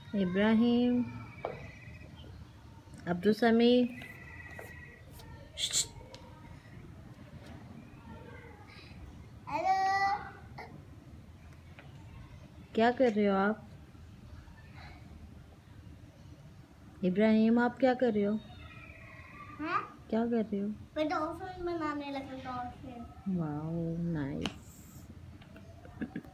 इब्राहिम, अब्दुल समी, हेलो। क्या कर रहे हो आप? इब्राहिम, आप क्या कर रहे हो? हैं? क्या कर रहे हो? मैं डॉल्फिन बनाने लगा, डॉल्फिन। Wow, nice.